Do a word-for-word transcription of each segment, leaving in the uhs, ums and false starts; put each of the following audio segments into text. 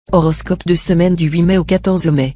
Horoscope de semaine du huit mai au quatorze mai.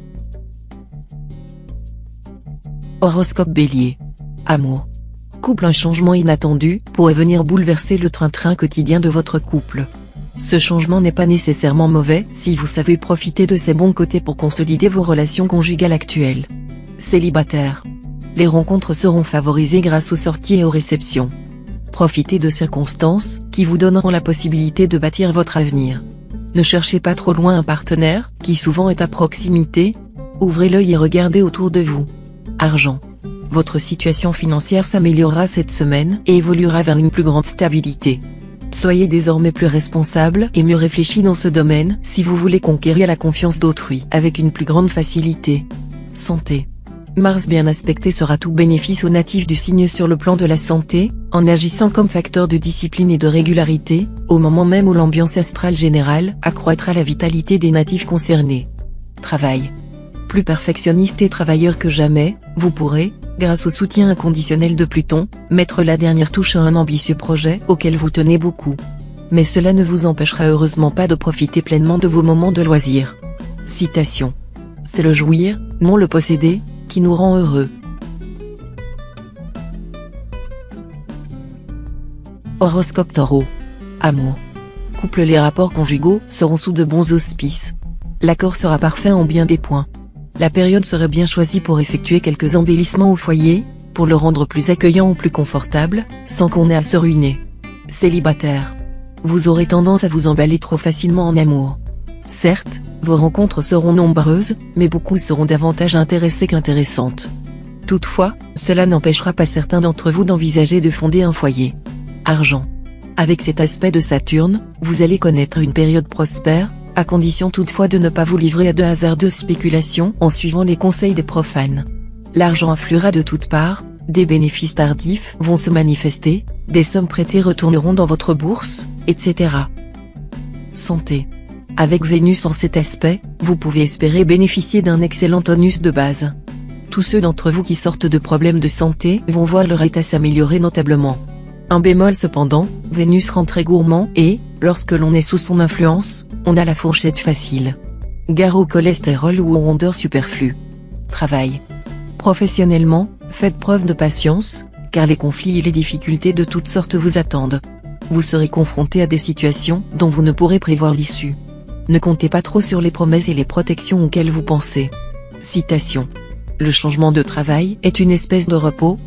Horoscope Bélier. Amour. Couple, un changement inattendu pourrait venir bouleverser le train-train quotidien de votre couple. Ce changement n'est pas nécessairement mauvais si vous savez profiter de ses bons côtés pour consolider vos relations conjugales actuelles. Célibataire. Les rencontres seront favorisées grâce aux sorties et aux réceptions. Profitez de circonstances qui vous donneront la possibilité de bâtir votre avenir. Ne cherchez pas trop loin un partenaire, qui souvent est à proximité. Ouvrez l'œil et regardez autour de vous. Argent. Votre situation financière s'améliorera cette semaine et évoluera vers une plus grande stabilité. Soyez désormais plus responsable et mieux réfléchi dans ce domaine si vous voulez conquérir la confiance d'autrui avec une plus grande facilité. Santé. Mars bien aspecté sera tout bénéfice aux natifs du signe sur le plan de la santé, en agissant comme facteur de discipline et de régularité, au moment même où l'ambiance astrale générale accroîtra la vitalité des natifs concernés. Travail. Plus perfectionniste et travailleur que jamais, vous pourrez, grâce au soutien inconditionnel de Pluton, mettre la dernière touche à un ambitieux projet auquel vous tenez beaucoup. Mais cela ne vous empêchera heureusement pas de profiter pleinement de vos moments de loisirs. Citation. C'est le jouir, non le posséder, qui nous rend heureux. Horoscope Taureau. Amour. Couple, les rapports conjugaux seront sous de bons auspices. L'accord sera parfait en bien des points. La période serait bien choisie pour effectuer quelques embellissements au foyer, pour le rendre plus accueillant ou plus confortable, sans qu'on ait à se ruiner. Célibataire. Vous aurez tendance à vous emballer trop facilement en amour. Certes, vos rencontres seront nombreuses, mais beaucoup seront davantage intéressées qu'intéressantes. Toutefois, cela n'empêchera pas certains d'entre vous d'envisager de fonder un foyer. Argent. Avec cet aspect de Saturne, vous allez connaître une période prospère, à condition toutefois de ne pas vous livrer à de hasardeuses spéculations en suivant les conseils des profanes. L'argent affluera de toutes parts, des bénéfices tardifs vont se manifester, des sommes prêtées retourneront dans votre bourse, et cetera. Santé. Avec Vénus en cet aspect, vous pouvez espérer bénéficier d'un excellent tonus de base. Tous ceux d'entre vous qui sortent de problèmes de santé vont voir leur état s'améliorer notablement. Un bémol cependant, Vénus rend très gourmand et, lorsque l'on est sous son influence, on a la fourchette facile. Gare au cholestérol ou aux rondeurs superflues. Travail. Professionnellement, faites preuve de patience, car les conflits et les difficultés de toutes sortes vous attendent. Vous serez confronté à des situations dont vous ne pourrez prévoir l'issue. Ne comptez pas trop sur les promesses et les protections auxquelles vous pensez. Citation. Le changement de travail est une espèce de repos.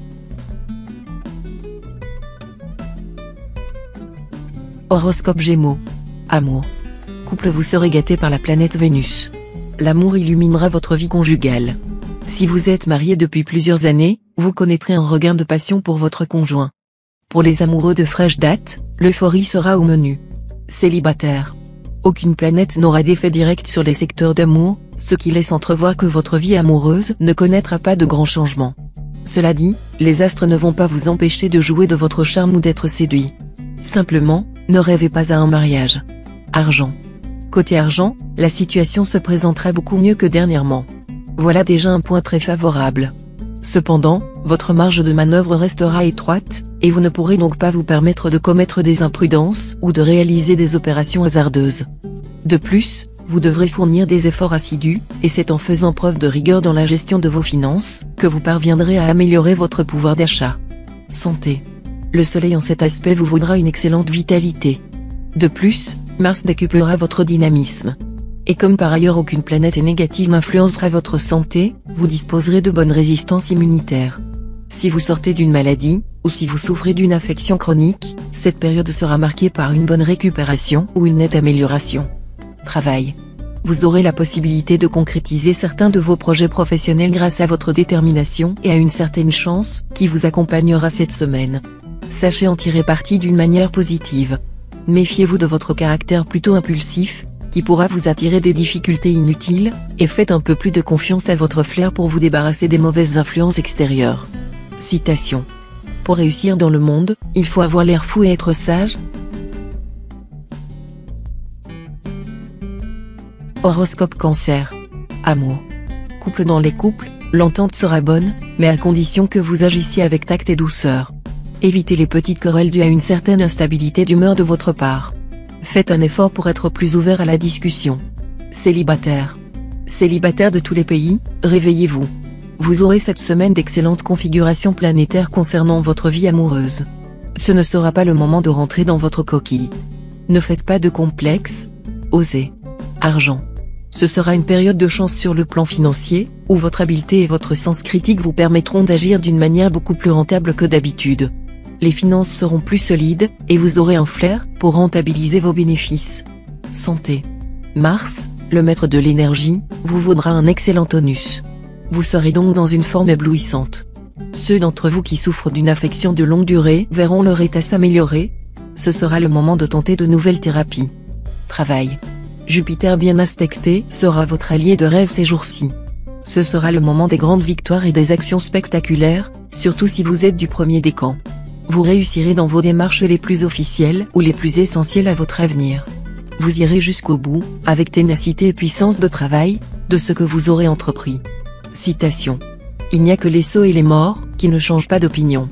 Horoscope Gémeaux. Amour. Couple, vous serez gâté par la planète Vénus. L'amour illuminera votre vie conjugale. Si vous êtes marié depuis plusieurs années, vous connaîtrez un regain de passion pour votre conjoint. Pour les amoureux de fraîche date, l'euphorie sera au menu. Célibataire. Aucune planète n'aura d'effet direct sur les secteurs d'amour, ce qui laisse entrevoir que votre vie amoureuse ne connaîtra pas de grands changements. Cela dit, les astres ne vont pas vous empêcher de jouer de votre charme ou d'être séduit. Simplement, ne rêvez pas à un mariage. Argent. Côté argent, la situation se présentera beaucoup mieux que dernièrement. Voilà déjà un point très favorable. Cependant, votre marge de manœuvre restera étroite, et vous ne pourrez donc pas vous permettre de commettre des imprudences ou de réaliser des opérations hasardeuses. De plus, vous devrez fournir des efforts assidus, et c'est en faisant preuve de rigueur dans la gestion de vos finances que vous parviendrez à améliorer votre pouvoir d'achat. Santé. Le soleil en cet aspect vous vaudra une excellente vitalité. De plus, Mars décuplera votre dynamisme. Et comme par ailleurs aucune planète négative n'influencera votre santé, vous disposerez de bonnes résistances immunitaires. Si vous sortez d'une maladie, ou si vous souffrez d'une affection chronique, cette période sera marquée par une bonne récupération ou une nette amélioration. Travail. Vous aurez la possibilité de concrétiser certains de vos projets professionnels grâce à votre détermination et à une certaine chance qui vous accompagnera cette semaine. Sachez en tirer parti d'une manière positive. Méfiez-vous de votre caractère plutôt impulsif, qui pourra vous attirer des difficultés inutiles, et faites un peu plus de confiance à votre flair pour vous débarrasser des mauvaises influences extérieures. Citation. Pour réussir dans le monde, il faut avoir l'air fou et être sage. Horoscope Cancer. Amour. Couple, dans les couples, l'entente sera bonne, mais à condition que vous agissiez avec tact et douceur. Évitez les petites querelles dues à une certaine instabilité d'humeur de votre part. Faites un effort pour être plus ouvert à la discussion. Célibataire. Célibataire de tous les pays, réveillez-vous. Vous aurez cette semaine d'excellentes configurations planétaires concernant votre vie amoureuse. Ce ne sera pas le moment de rentrer dans votre coquille. Ne faites pas de complexes. Osez. Argent. Ce sera une période de chance sur le plan financier, où votre habileté et votre sens critique vous permettront d'agir d'une manière beaucoup plus rentable que d'habitude. Les finances seront plus solides, et vous aurez un flair pour rentabiliser vos bénéfices. Santé. Mars, le maître de l'énergie, vous vaudra un excellent tonus. Vous serez donc dans une forme éblouissante. Ceux d'entre vous qui souffrent d'une affection de longue durée verront leur état s'améliorer. Ce sera le moment de tenter de nouvelles thérapies. Travail. Jupiter bien aspecté sera votre allié de rêve ces jours-ci. Ce sera le moment des grandes victoires et des actions spectaculaires, surtout si vous êtes du premier décan. Vous réussirez dans vos démarches les plus officielles ou les plus essentielles à votre avenir. Vous irez jusqu'au bout, avec ténacité et puissance de travail, de ce que vous aurez entrepris. Citation. Il n'y a que les sots et les morts qui ne changent pas d'opinion.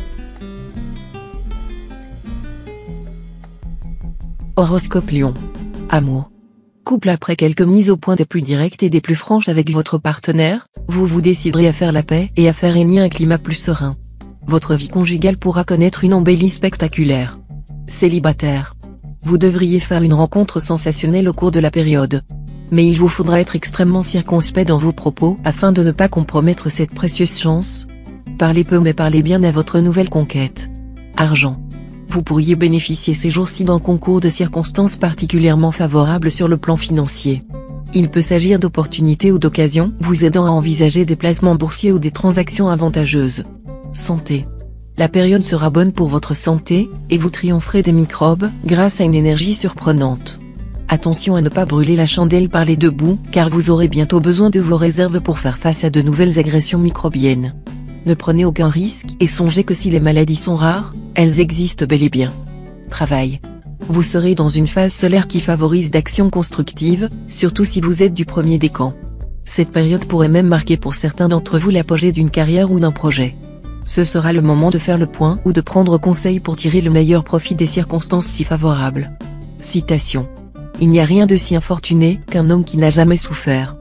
Horoscope Lion. Amour. Couple. Après quelques mises au point des plus directes et des plus franches avec votre partenaire, vous vous déciderez à faire la paix et à faire régner un climat plus serein. Votre vie conjugale pourra connaître une embellie spectaculaire. Célibataire. Vous devriez faire une rencontre sensationnelle au cours de la période. Mais il vous faudra être extrêmement circonspect dans vos propos afin de ne pas compromettre cette précieuse chance. Parlez peu mais parlez bien à votre nouvelle conquête. Argent. Vous pourriez bénéficier ces jours-ci d'un concours de circonstances particulièrement favorables sur le plan financier. Il peut s'agir d'opportunités ou d'occasions vous aidant à envisager des placements boursiers ou des transactions avantageuses. Santé. La période sera bonne pour votre santé, et vous triompherez des microbes grâce à une énergie surprenante. Attention à ne pas brûler la chandelle par les deux bouts, car vous aurez bientôt besoin de vos réserves pour faire face à de nouvelles agressions microbiennes. Ne prenez aucun risque et songez que si les maladies sont rares, elles existent bel et bien. Travail. Vous serez dans une phase solaire qui favorise d'actions constructives, surtout si vous êtes du premier décan. Cette période pourrait même marquer pour certains d'entre vous l'apogée d'une carrière ou d'un projet. Ce sera le moment de faire le point ou de prendre conseil pour tirer le meilleur profit des circonstances si favorables. Citation. Il n'y a rien de si infortuné qu'un homme qui n'a jamais souffert.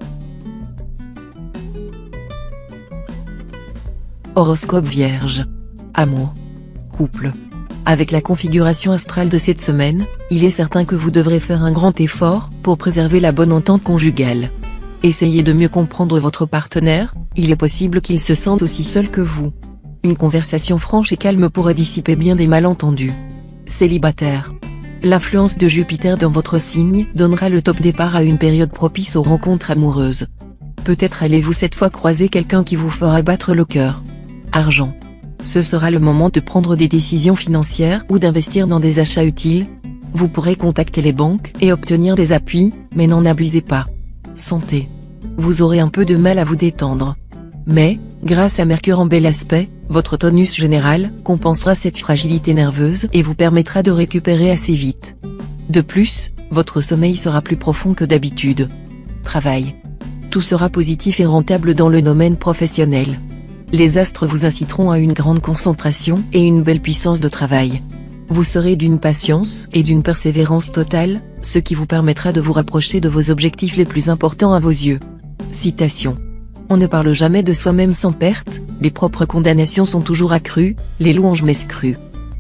Horoscope Vierge. Amour. Couple. Avec la configuration astrale de cette semaine, il est certain que vous devrez faire un grand effort pour préserver la bonne entente conjugale. Essayez de mieux comprendre votre partenaire, il est possible qu'il se sente aussi seul que vous. Une conversation franche et calme pourrait dissiper bien des malentendus. Célibataire. L'influence de Jupiter dans votre signe donnera le top départ à une période propice aux rencontres amoureuses. Peut-être allez-vous cette fois croiser quelqu'un qui vous fera battre le cœur. Argent. Ce sera le moment de prendre des décisions financières ou d'investir dans des achats utiles. Vous pourrez contacter les banques et obtenir des appuis, mais n'en abusez pas. Santé. Vous aurez un peu de mal à vous détendre. Mais, grâce à Mercure en bel aspect, votre tonus général compensera cette fragilité nerveuse et vous permettra de récupérer assez vite. De plus, votre sommeil sera plus profond que d'habitude. Travail. Tout sera positif et rentable dans le domaine professionnel. Les astres vous inciteront à une grande concentration et une belle puissance de travail. Vous serez d'une patience et d'une persévérance totale, ce qui vous permettra de vous rapprocher de vos objectifs les plus importants à vos yeux. Citation. On ne parle jamais de soi-même sans perte, les propres condamnations sont toujours accrues, les louanges m'escruent.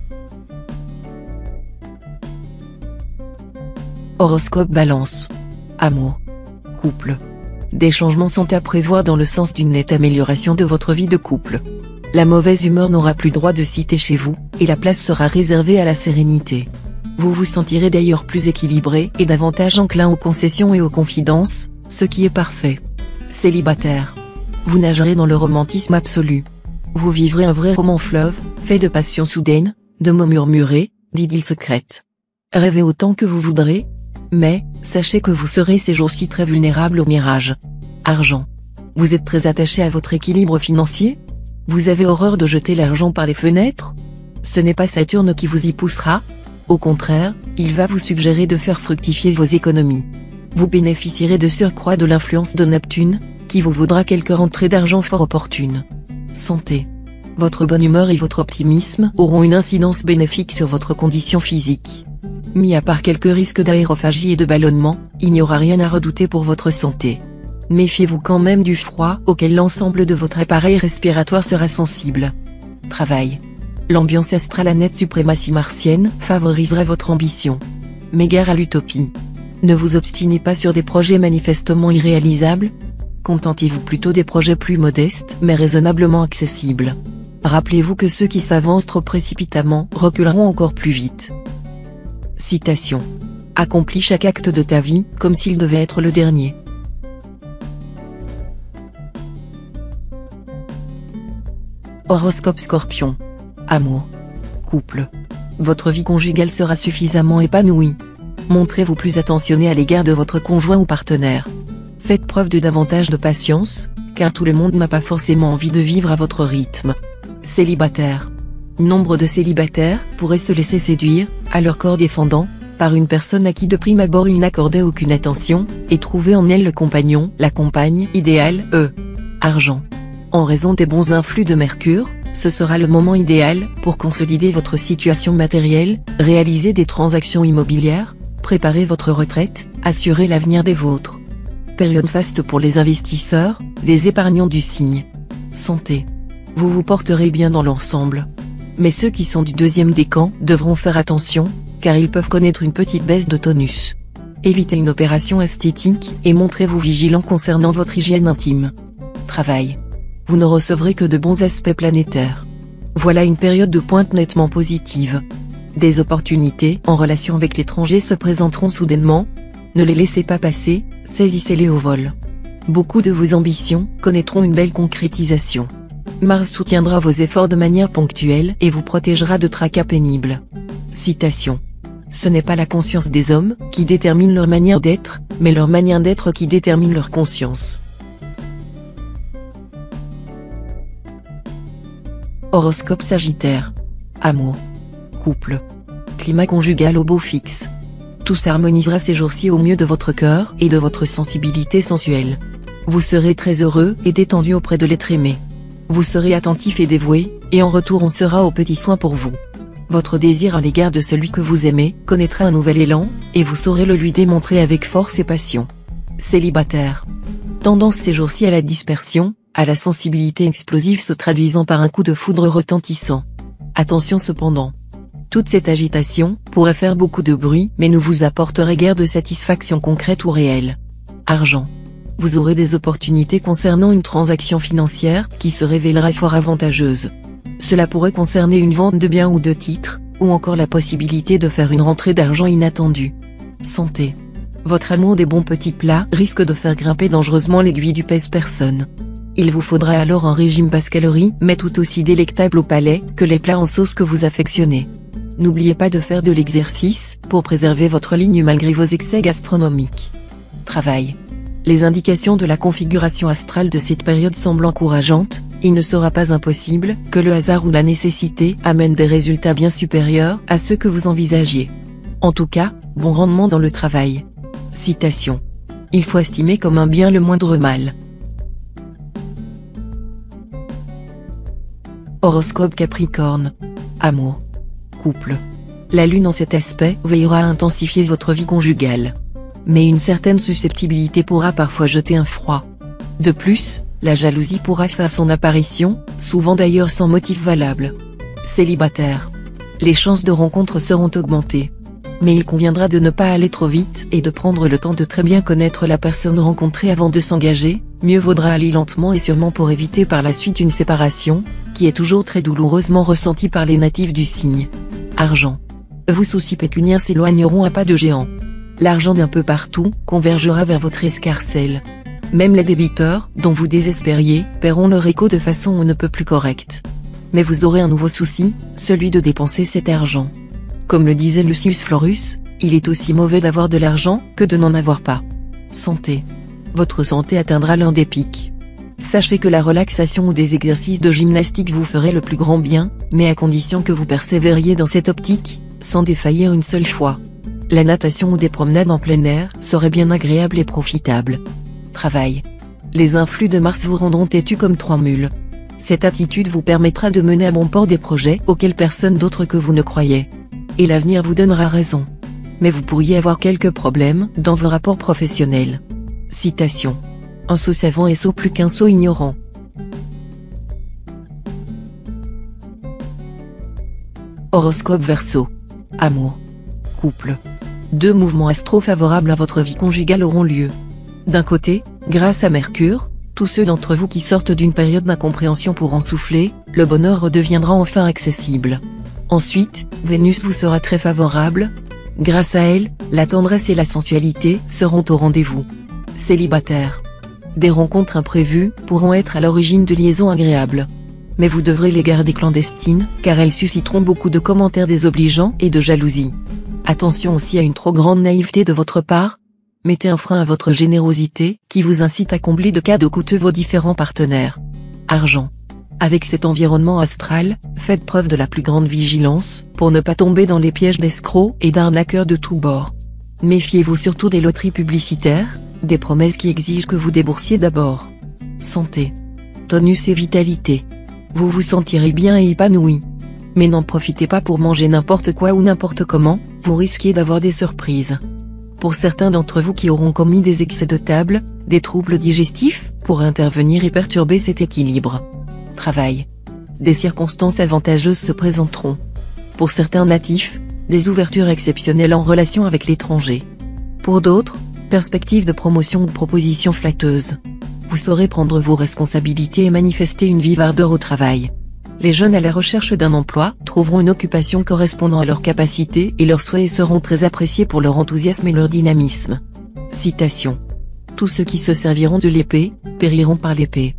Horoscope Balance. Amour. Couple. Des changements sont à prévoir dans le sens d'une nette amélioration de votre vie de couple. La mauvaise humeur n'aura plus droit de citer chez vous, et la place sera réservée à la sérénité. Vous vous sentirez d'ailleurs plus équilibré et davantage enclin aux concessions et aux confidences, ce qui est parfait. Célibataire. Vous nagerez dans le romantisme absolu. Vous vivrez un vrai roman fleuve, fait de passions soudaines, de mots murmurés, d'idylles secrètes. Rêvez autant que vous voudrez, mais, sachez que vous serez ces jours-ci très vulnérable au mirage. Argent. Vous êtes très attaché à votre équilibre financier? Vous avez horreur de jeter l'argent par les fenêtres? Ce n'est pas Saturne qui vous y poussera. Au contraire, il va vous suggérer de faire fructifier vos économies. Vous bénéficierez de surcroît de l'influence de Neptune, qui vous vaudra quelques rentrées d'argent fort opportunes. Santé. Votre bonne humeur et votre optimisme auront une incidence bénéfique sur votre condition physique. Mis à part quelques risques d'aérophagie et de ballonnement, il n'y aura rien à redouter pour votre santé. Méfiez-vous quand même du froid auquel l'ensemble de votre appareil respiratoire sera sensible. Travail. L'ambiance astrale à nette suprématie martienne favorisera votre ambition. Mais gare à l'utopie. Ne vous obstinez pas sur des projets manifestement irréalisables. Contentez-vous plutôt des projets plus modestes mais raisonnablement accessibles. Rappelez-vous que ceux qui s'avancent trop précipitamment reculeront encore plus vite. Citation. Accomplis chaque acte de ta vie comme s'il devait être le dernier. Horoscope Scorpion. Amour. Couple. Votre vie conjugale sera suffisamment épanouie. Montrez-vous plus attentionné à l'égard de votre conjoint ou partenaire. Faites preuve de davantage de patience, car tout le monde n'a pas forcément envie de vivre à votre rythme. Célibataire. Nombre de célibataires pourraient se laisser séduire, à leur corps défendant, par une personne à qui de prime abord ils n'accordaient aucune attention, et trouver en elle le compagnon, la compagne idéale. E. Argent. En raison des bons influx de Mercure, ce sera le moment idéal pour consolider votre situation matérielle, réaliser des transactions immobilières, préparer votre retraite, assurer l'avenir des vôtres. Période faste pour les investisseurs, les épargnants du signe. Santé. Vous vous porterez bien dans l'ensemble. Mais ceux qui sont du deuxième décan devront faire attention, car ils peuvent connaître une petite baisse de tonus. Évitez une opération esthétique et montrez-vous vigilant concernant votre hygiène intime. Travail. Vous ne recevrez que de bons aspects planétaires. Voilà une période de pointe nettement positive. Des opportunités en relation avec l'étranger se présenteront soudainement. Ne les laissez pas passer, saisissez-les au vol. Beaucoup de vos ambitions connaîtront une belle concrétisation. Mars soutiendra vos efforts de manière ponctuelle et vous protégera de tracas pénibles. Citation. Ce n'est pas la conscience des hommes qui détermine leur manière d'être, mais leur manière d'être qui détermine leur conscience. Horoscope Sagittaire. Amour. Couple. Climat conjugal au beau fixe. Tout s'harmonisera ces jours-ci au mieux de votre cœur et de votre sensibilité sensuelle. Vous serez très heureux et détendu auprès de l'être aimé. Vous serez attentif et dévoué, et en retour on sera aux petits soins pour vous. Votre désir à l'égard de celui que vous aimez connaîtra un nouvel élan, et vous saurez le lui démontrer avec force et passion. Célibataire. Tendance ces jours-ci à la dispersion, à la sensibilité explosive se traduisant par un coup de foudre retentissant. Attention cependant. Toute cette agitation pourrait faire beaucoup de bruit mais ne vous apporterait guère de satisfaction concrète ou réelle. Argent. Vous aurez des opportunités concernant une transaction financière qui se révélera fort avantageuse. Cela pourrait concerner une vente de biens ou de titres, ou encore la possibilité de faire une rentrée d'argent inattendue. Santé. Votre amour des bons petits plats risque de faire grimper dangereusement l'aiguille du pèse-personne. Il vous faudra alors un régime basse calories mais tout aussi délectable au palais que les plats en sauce que vous affectionnez. N'oubliez pas de faire de l'exercice pour préserver votre ligne malgré vos excès gastronomiques. Travail. Les indications de la configuration astrale de cette période semblent encourageantes, il ne sera pas impossible que le hasard ou la nécessité amène des résultats bien supérieurs à ceux que vous envisagiez. En tout cas, bon rendement dans le travail. Citation. Il faut estimer comme un bien le moindre mal. Horoscope Capricorne. Amour. Couple. La lune en cet aspect veillera à intensifier votre vie conjugale. Mais une certaine susceptibilité pourra parfois jeter un froid. De plus, la jalousie pourra faire son apparition, souvent d'ailleurs sans motif valable. Célibataire. Les chances de rencontre seront augmentées. Mais il conviendra de ne pas aller trop vite et de prendre le temps de très bien connaître la personne rencontrée avant de s'engager, mieux vaudra aller lentement et sûrement pour éviter par la suite une séparation, qui est toujours très douloureusement ressentie par les natifs du signe. Argent. Vos soucis pécuniaires s'éloigneront à pas de géant. L'argent d'un peu partout convergera vers votre escarcelle. Même les débiteurs, dont vous désespériez, paieront leur écho de façon on ne peut plus correcte. Mais vous aurez un nouveau souci, celui de dépenser cet argent. Comme le disait Lucius Florus, il est aussi mauvais d'avoir de l'argent que de n'en avoir pas. Santé. Votre santé atteindra l'un des pics. Sachez que la relaxation ou des exercices de gymnastique vous feraient le plus grand bien, mais à condition que vous persévériez dans cette optique, sans défaillir une seule fois. La natation ou des promenades en plein air seraient bien agréables et profitables. Travail. Les influx de Mars vous rendront têtus comme trois mules. Cette attitude vous permettra de mener à bon port des projets auxquels personne d'autre que vous ne croyait. et l'avenir vous donnera raison. Mais vous pourriez avoir quelques problèmes dans vos rapports professionnels. Citation. Un sot savant est sot plus qu'un sot ignorant. Horoscope Verseau. Amour. Couple. Deux mouvements astro favorables à votre vie conjugale auront lieu. D'un côté, grâce à Mercure, tous ceux d'entre vous qui sortent d'une période d'incompréhension pourront souffler, le bonheur redeviendra enfin accessible. Ensuite, Vénus vous sera très favorable. Grâce à elle, la tendresse et la sensualité seront au rendez-vous. Célibataire. Des rencontres imprévues pourront être à l'origine de liaisons agréables. Mais vous devrez les garder clandestines, car elles susciteront beaucoup de commentaires désobligeants et de jalousie. Attention aussi à une trop grande naïveté de votre part. Mettez un frein à votre générosité, qui vous incite à combler de cadeaux coûteux vos différents partenaires. Argent. Avec cet environnement astral, faites preuve de la plus grande vigilance, pour ne pas tomber dans les pièges d'escrocs et d'arnaqueurs de tous bords. Méfiez-vous surtout des loteries publicitaires, des promesses qui exigent que vous déboursiez d'abord. Santé. Tonus et vitalité. Vous vous sentirez bien et épanoui. Mais n'en profitez pas pour manger n'importe quoi ou n'importe comment, vous risquez d'avoir des surprises. Pour certains d'entre vous qui auront commis des excès de table, des troubles digestifs pourraient intervenir et perturber cet équilibre. Travail. Des circonstances avantageuses se présenteront. Pour certains natifs, des ouvertures exceptionnelles en relation avec l'étranger. Pour d'autres, perspectives de promotion ou propositions flatteuses. Vous saurez prendre vos responsabilités et manifester une vive ardeur au travail. Les jeunes à la recherche d'un emploi trouveront une occupation correspondant à leurs capacités et leurs souhaits seront très appréciés pour leur enthousiasme et leur dynamisme. Citation. Tous ceux qui se serviront de l'épée, périront par l'épée.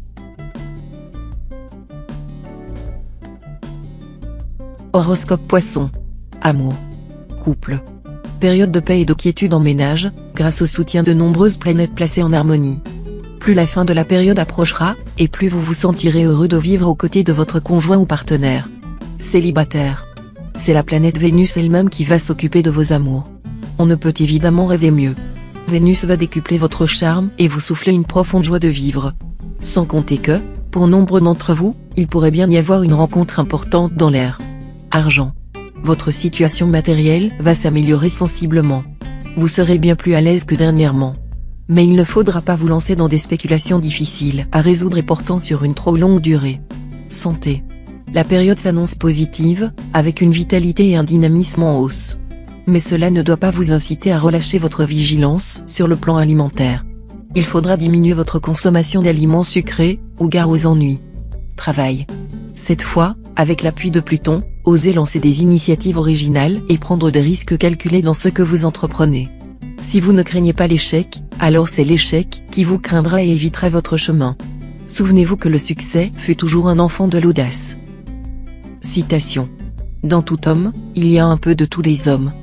Horoscope Poisson. Amour. Couple. Période de paix et de quiétude en ménage, grâce au soutien de nombreuses planètes placées en harmonie. Plus la fin de la période approchera, et plus vous vous sentirez heureux de vivre aux côtés de votre conjoint ou partenaire. Célibataire. C'est la planète Vénus elle-même qui va s'occuper de vos amours. On ne peut évidemment rêver mieux. Vénus va décupler votre charme et vous souffler une profonde joie de vivre. Sans compter que, pour nombre d'entre vous, il pourrait bien y avoir une rencontre importante dans l'air. Argent. Votre situation matérielle va s'améliorer sensiblement. Vous serez bien plus à l'aise que dernièrement. Mais il ne faudra pas vous lancer dans des spéculations difficiles à résoudre et portant sur une trop longue durée. Santé. La période s'annonce positive, avec une vitalité et un dynamisme en hausse. Mais cela ne doit pas vous inciter à relâcher votre vigilance sur le plan alimentaire. Il faudra diminuer votre consommation d'aliments sucrés, ou gare aux ennuis. Travail. Cette fois, avec l'appui de Pluton, osez lancer des initiatives originales et prendre des risques calculés dans ce que vous entreprenez. Si vous ne craignez pas l'échec, alors c'est l'échec qui vous craindra et évitera votre chemin. Souvenez-vous que le succès fut toujours un enfant de l'audace. Citation. Dans tout homme, il y a un peu de tous les hommes.